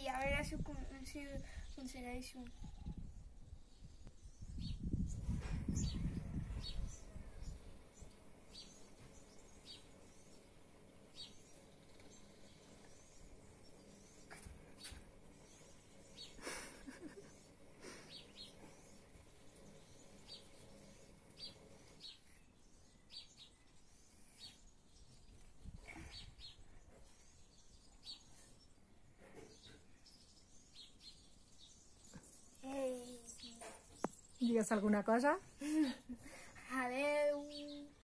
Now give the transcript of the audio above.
i a veure si ho aconsegueixo. Digues alguna cosa?